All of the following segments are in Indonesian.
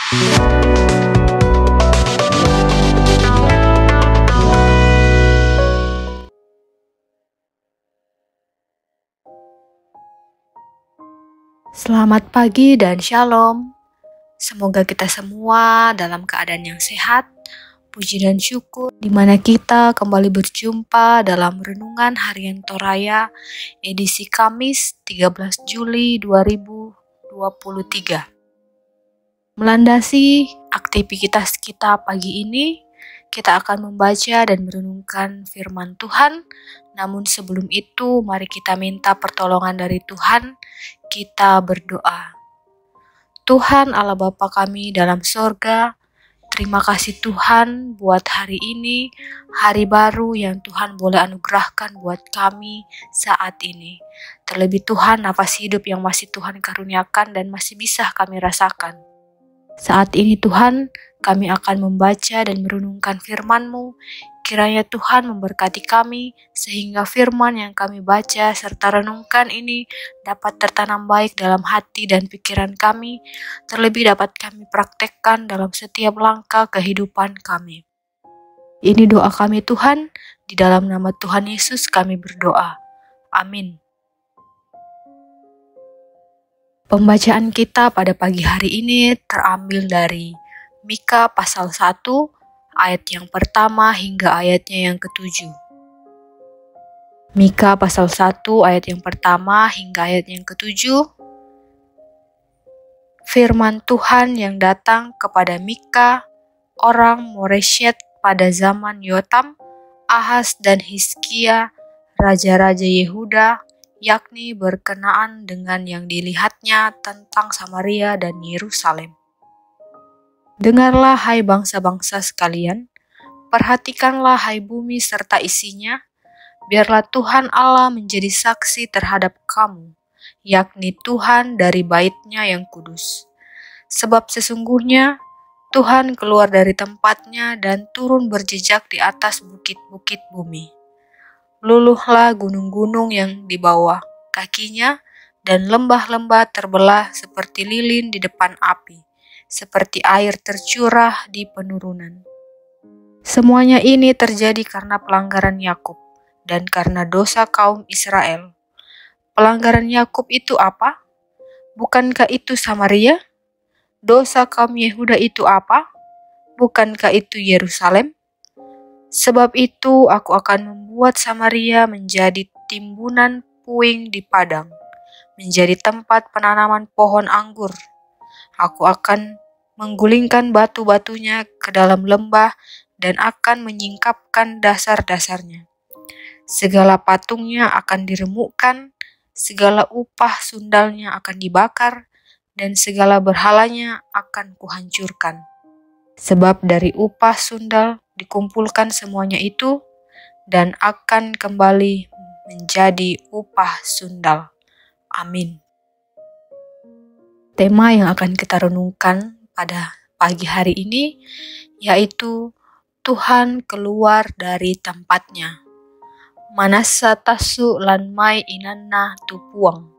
Selamat pagi dan shalom. Semoga kita semua dalam keadaan yang sehat, puji dan syukur, di mana kita kembali berjumpa dalam Renungan Harian Toraya edisi Kamis 13 Juli 2023. Melandasi aktivitas kita pagi ini, kita akan membaca dan merenungkan firman Tuhan. Namun sebelum itu, mari kita minta pertolongan dari Tuhan. Kita berdoa. Tuhan Allah Bapa kami dalam sorga, terima kasih Tuhan buat hari ini, hari baru yang Tuhan boleh anugerahkan buat kami saat ini. Terlebih Tuhan, nafas hidup yang masih Tuhan karuniakan dan masih bisa kami rasakan. Saat ini Tuhan, kami akan membaca dan merenungkan firman-Mu. Kiranya Tuhan memberkati kami, sehingga firman yang kami baca serta renungkan ini dapat tertanam baik dalam hati dan pikiran kami, terlebih dapat kami praktekkan dalam setiap langkah kehidupan kami. Ini doa kami Tuhan, di dalam nama Tuhan Yesus kami berdoa. Amin. Pembacaan kita pada pagi hari ini terambil dari Mika pasal 1, ayat yang pertama hingga ayatnya yang ke-7. Mika pasal 1 ayat yang pertama hingga ayat yang ke-7. Firman Tuhan yang datang kepada Mika, orang Moreshet pada zaman Yotam, Ahaz dan Hizkia, raja-raja Yehuda, yakni berkenaan dengan yang dilihatnya tentang Samaria dan Yerusalem. Dengarlah hai bangsa-bangsa sekalian, perhatikanlah hai bumi serta isinya, biarlah Tuhan Allah menjadi saksi terhadap kamu, yakni Tuhan dari bait-Nya yang kudus. Sebab sesungguhnya Tuhan keluar dari tempatnya dan turun berjejak di atas bukit-bukit bumi. Luluhlah gunung-gunung yang di bawah kakinya, dan lembah-lembah terbelah seperti lilin di depan api, seperti air tercurah di penurunan. Semuanya ini terjadi karena pelanggaran Yakub dan karena dosa kaum Israel. Pelanggaran Yakub itu apa? Bukankah itu Samaria? Dosa kaum Yehuda itu apa? Bukankah itu Yerusalem? Sebab itu aku akan membuat Samaria menjadi timbunan puing di padang, menjadi tempat penanaman pohon anggur. Aku akan menggulingkan batu-batunya ke dalam lembah dan akan menyingkapkan dasar-dasarnya. Segala patungnya akan diremukkan, segala upah sundalnya akan dibakar, dan segala berhalanya akan kuhancurkan. Sebab dari upah sundal dikumpulkan semuanya itu, dan akan kembali menjadi upah sundal. Amin. Tema yang akan kita renungkan pada pagi hari ini yaitu Tuhan keluar dari tempatnya. Manasa tasu lan mai inanna tupuang.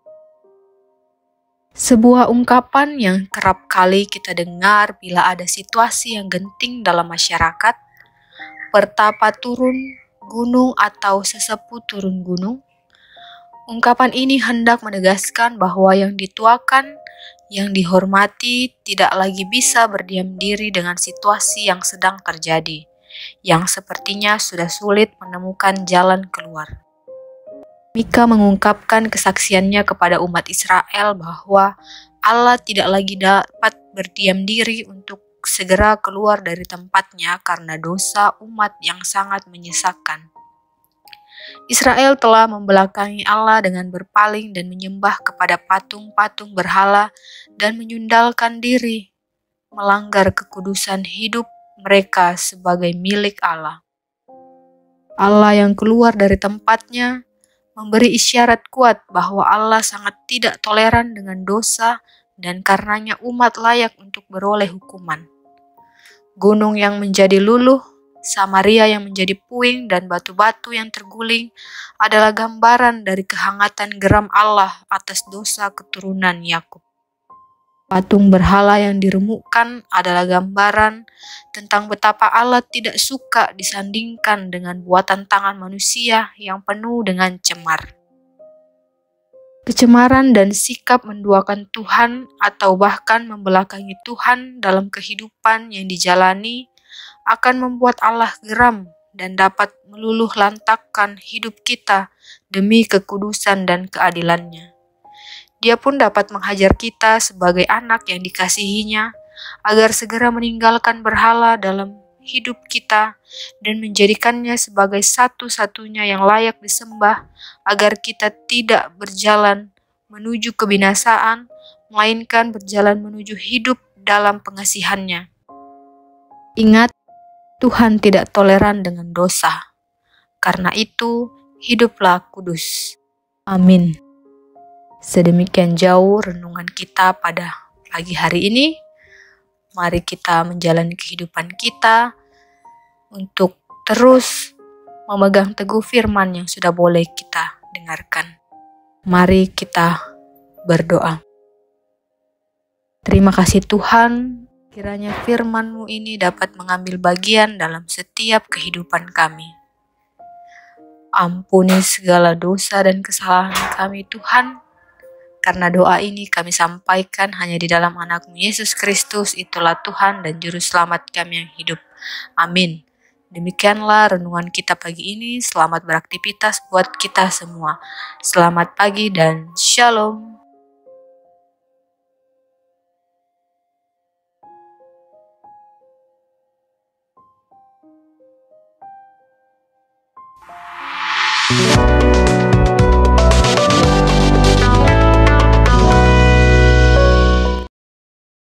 Sebuah ungkapan yang kerap kali kita dengar bila ada situasi yang genting dalam masyarakat, pertapa turun gunung atau sesepuh turun gunung. Ungkapan ini hendak menegaskan bahwa yang dituakan, yang dihormati tidak lagi bisa berdiam diri dengan situasi yang sedang terjadi, yang sepertinya sudah sulit menemukan jalan keluar. Mika mengungkapkan kesaksiannya kepada umat Israel bahwa Allah tidak lagi dapat berdiam diri untuk segera keluar dari tempatnya karena dosa umat yang sangat menyesakkan. Israel telah membelakangi Allah dengan berpaling dan menyembah kepada patung-patung berhala dan menyundalkan diri, melanggar kekudusan hidup mereka sebagai milik Allah. Allah yang keluar dari tempatnya memberi isyarat kuat bahwa Allah sangat tidak toleran dengan dosa dan karenanya umat layak untuk beroleh hukuman. Gunung yang menjadi luluh, Samaria yang menjadi puing, dan batu-batu yang terguling adalah gambaran dari kehangatan geram Allah atas dosa keturunan Yakub. Patung berhala yang diremukkan adalah gambaran tentang betapa Allah tidak suka disandingkan dengan buatan tangan manusia yang penuh dengan cemar. Kecemaran dan sikap menduakan Tuhan atau bahkan membelakangi Tuhan dalam kehidupan yang dijalani akan membuat Allah geram dan dapat meluluh lantakkan hidup kita demi kekudusan dan keadilannya. Dia pun dapat menghajar kita sebagai anak yang dikasihinya agar segera meninggalkan berhala dalam hidup kita dan menjadikannya sebagai satu-satunya yang layak disembah agar kita tidak berjalan menuju kebinasaan, melainkan berjalan menuju hidup dalam pengasihannya. Ingat, Tuhan tidak toleran dengan dosa. Karena itu, hiduplah kudus. Amin. Sedemikian jauh renungan kita pada pagi hari ini. Mari kita menjalani kehidupan kita untuk terus memegang teguh firman yang sudah boleh kita dengarkan. Mari kita berdoa. Terima kasih Tuhan, kiranya firman-Mu ini dapat mengambil bagian dalam setiap kehidupan kami. Ampuni segala dosa dan kesalahan kami Tuhan. Karena doa ini kami sampaikan hanya di dalam anak-Mu Yesus Kristus, itulah Tuhan dan Juru Selamat kami yang hidup. Amin. Demikianlah renungan kita pagi ini. Selamat beraktivitas buat kita semua. Selamat pagi dan shalom.